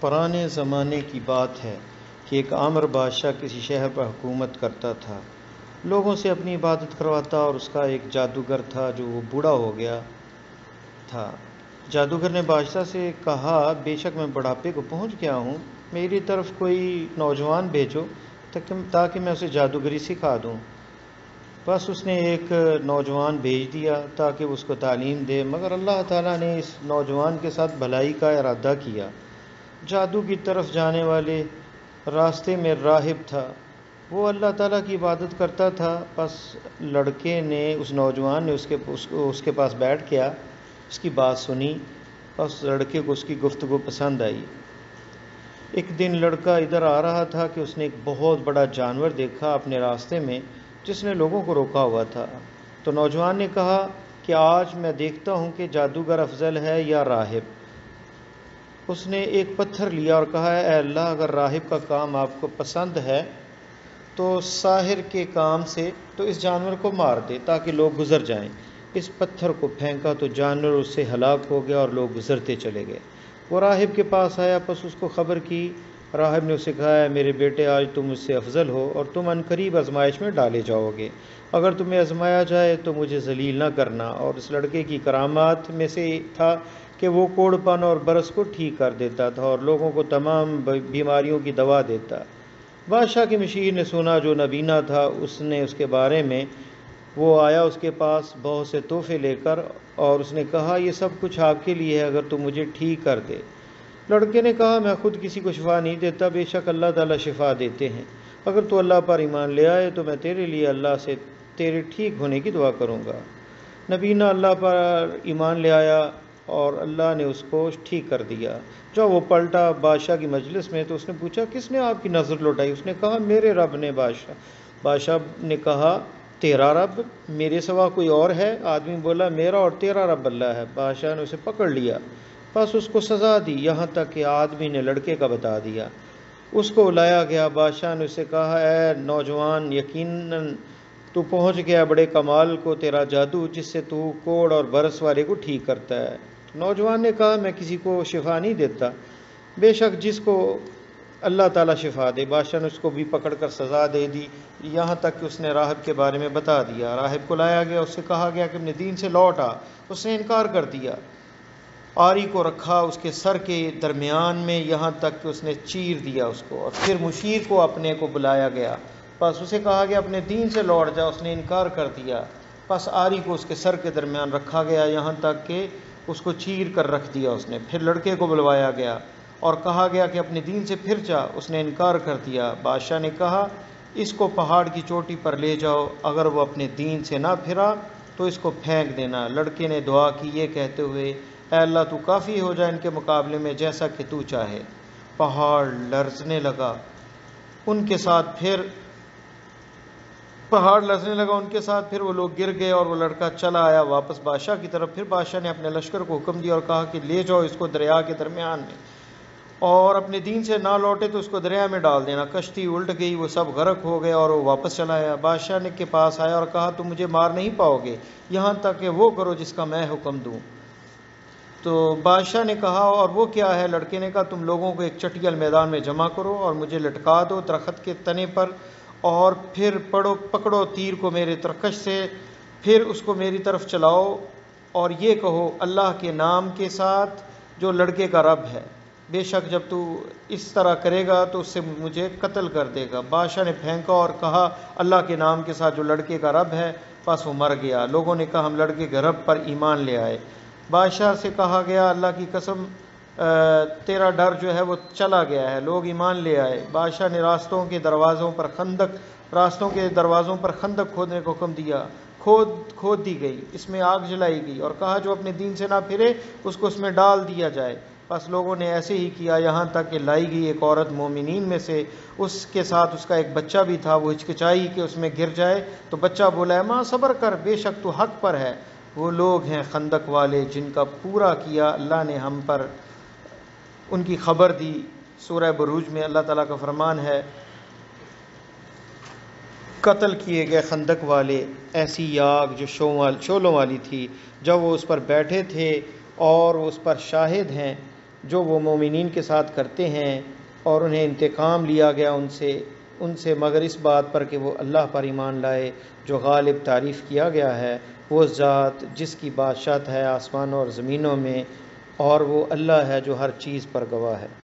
پرانے زمانے کی بات ہے کہ ایک آمر بادشاہ کسی شہر پر حکومت کرتا تھا۔ لوگوں سے اپنی عبادت کرواتا اور اس کا ایک جادوگر تھا جو وہ بوڑھا ہو گیا تھا۔ جادوگر نے بادشاہ سے کہا، بے شک میں بڑھاپے کو پہنچ گیا ہوں، میری طرف کوئی نوجوان بھیجو تاکہ میں اسے جادوگری سکھا دوں۔ بس اس نے ایک نوجوان بھیج دیا تاکہ اس کو تعلیم دے، مگر اللہ تعالیٰ نے اس نوجوان کے ساتھ بھلائی کا ارادہ کیا۔ جادو کی طرف جانے والے راستے میں راہب تھا، وہ اللہ تعالیٰ کی عبادت کرتا تھا۔ بس لڑکے نے اس نوجوان نے اس کے پاس بیٹھ گیا، اس کی بات سنی، بس لڑکے کو اس کی گفتگو پسند آئی۔ ایک دن لڑکا ادھر آ رہا تھا کہ اس نے ایک بہت بڑا جانور دیکھا اپنے راستے میں جس نے لوگوں کو روکا ہوا تھا۔ تو نوجوان نے کہا کہ آج میں دیکھتا ہوں کہ جادوگر افضل ہے یا راہب۔ اس نے ایک پتھر لیا اور کہا، اے اللہ، اگر راہب کا کام آپ کو پسند ہے تو ساحر کے کام سے تو اس جانور کو مار دے تاکہ لوگ گزر جائیں۔ اس پتھر کو پھینکا تو جانور اس سے ہلاک ہو گیا اور لوگ گزرتے چلے گئے۔ وہ راہب کے پاس آیا، پس اس کو خبر کی۔ راہب نے اسے کہا، اے میرے بیٹے، آج تم مجھ سے افضل ہو اور تم عنقریب آزمائش میں ڈالے جاؤ گے۔ اگر تمہیں آزمایا جائے تو مجھے ذلیل نہ کرنا۔ اور اس لڑکے کی کرامات میں سے تھا کہ وہ کوڑ پن اور برس کو ٹھیک کر دیتا تھا اور لوگوں کو تمام بیماریوں کی دوا دیتا۔ بادشاہ کی مشیر نے سنا، جو نبینا تھا، اس نے اس کے بارے میں، وہ آیا اس کے پاس بہت سے تحفے لے کر، اور اس نے کہا، یہ سب کچھ آپ کے لیے ہے اگر تم مجھے ٹھیک کر دے۔ لڑکے نے کہا، میں خود کسی کو شفا نہیں دیتا، بے شک اللہ تعالیٰ شفا دیتے ہیں۔ اگر تو اللہ پر ایمان لے آئے تو میں تیرے لیے اللہ سے تیرے ٹھیک ہونے کی دعا کروں گا۔ نبینا اللہ پر ایمان لے آیا اور اللہ نے اس کو ٹھیک کر دیا۔ جب وہ پلٹا بادشاہ کی مجلس میں تو اس نے پوچھا، کس نے آپ کی نظر لوٹائی؟ اس نے کہا، میرے رب نے۔ بادشاہ نے کہا، تیرا رب؟ میرے سوا کوئی اور ہے؟ آدمی بولا، میرا اور تیرا رب اللہ ہے۔ بادشاہ نے اسے پکڑ لیا، بس اس کو سزا دی، یہاں تک کہ آدمی نے لڑکے کا بتا دیا۔ اس کو لایا گیا۔ بادشاہ نے اسے کہا، اے نوجوان، یقیناً تو پہنچ گیا بڑے کمال کو تیرا جادو، جس سے تو کوڑ اور برس والے کو ٹھیک کرتا ہے۔ نوجوان نے کہا، میں کسی کو شفا نہیں دیتا، بے شک جس کو اللہ تعالیٰ شفا دے۔ بادشاہ نے اس کو بھی پکڑ کر سزا دے دی، یہاں تک کہ اس نے راہب کے بارے میں بتا دیا۔ راہب کو لایا گیا، اس سے کہا گیا کہ اپنے دین سے لوٹ آ۔ اس نے انکار کر دیا۔ آری کو رکھا اس کے سر کے درمیان میں، یہاں تک کہ اس نے چیر دیا اس کو، اور پھر مشیر کو اپنے کو بلایا گیا، بس اسے کہا گیا اپنے دین سے لوٹ جا۔ اس نے انکار کر دیا، بس آری کو اس کے سر کے درمیان رکھا گیا، یہاں تک کہ اس کو چیر کر رکھ دیا اس نے۔ پھر لڑکے کو بلوایا گیا اور کہا گیا کہ اپنے دین سے پھر جا۔ اس نے انکار کر دیا۔ بادشاہ نے کہا، اس کو پہاڑ کی چوٹی پر لے جاؤ، اگر وہ اپنے دین سے نہ پھرا تو اس کو پھینک دینا۔ لڑکے نے دعا کی یہ کہتے ہوئے، اے اللہ، تو کافی ہو جائے ان کے مقابلے میں جیسا کہ تو چاہے۔ پہاڑ لرزنے لگا ان کے ساتھ، پھر وہ لوگ گر گئے اور وہ لڑکا چلا آیا واپس بادشاہ کی طرف۔ پھر بادشاہ نے اپنے لشکر کو حکم دیا اور کہا کہ لے جاؤ اس کو دریا کے درمیان میں، اور اپنے دین سے نہ لوٹے تو اس کو دریا میں ڈال دینا۔ کشتی الٹ گئی، وہ سب غرق ہو گئے اور وہ واپس چلا آیا۔ بادشاہ نے کے پاس آیا اور کہا، تم مجھے مار نہیں پاؤ گے یہاں تک کہ وہ کرو جس کا میں حکم دوں۔ تو بادشاہ نے کہا، اور وہ کیا ہے؟ لڑکے نے کہا، تم لوگوں کو ایک چٹیل میدان میں جمع کرو اور مجھے لٹکا دو درخت کے تنے پر، اور پھر پکڑو تیر کو میرے ترکش سے، پھر اس کو میری طرف چلاؤ اور یہ کہو، اللہ کے نام کے ساتھ جو لڑکے کا رب ہے، بے شک جب تو اس طرح کرے گا تو اس سے مجھے قتل کر دے گا۔ بادشاہ نے پھینکا اور کہا، اللہ کے نام کے ساتھ جو لڑکے کا رب ہے، بس وہ مر گیا۔ لوگوں نے کہا، ہم لڑکے کے رب پر ایمان لے آئے۔ بادشاہ سے کہا گیا، اللہ کی قسم، تیرا ڈر جو ہے وہ چلا گیا ہے۔ لوگ ایمان لے آئے۔ بادشاہ نے راستوں کے دروازوں پر خندق کھودنے کو حکم دیا۔ کھود دی گئی، اس میں آگ جلائی گئی اور کہا، جو اپنے دین سے نہ پھرے اس کو اس میں ڈال دیا جائے۔ بس لوگوں نے ایسے ہی کیا، یہاں تک کہ لائی گئی ایک عورت مومنین میں سے، اس کے ساتھ اس کا ایک بچہ بھی تھا۔ وہ ہچکچائی کہ اس میں گر جائے تو بچہ بولا، ماں صبر کر، بے شک تو حق پر ہے۔ وہ لوگ ہیں خندق والے جن کا پورا کیا اللہ نے ہم پر ان کی خبر دی۔ سورہ بروج میں اللہ تعالیٰ کا فرمان ہے، قتل کیے گئے خندق والے ایسی آگ جو شعلوں والی تھی، جب وہ اس پر بیٹھے تھے اور اس پر شاہد ہیں جو وہ مومنین کے ساتھ کرتے ہیں، اور انہیں انتقام لیا گیا ان سے مگر اس بات پر کہ وہ اللہ پر ایمان لائے جو غالب تعریف کیا گیا ہے، وہ ذات جس کی بادشاہت ہے آسمانوں اور زمینوں میں، اور وہ اللہ ہے جو ہر چیز پر گواہ ہے۔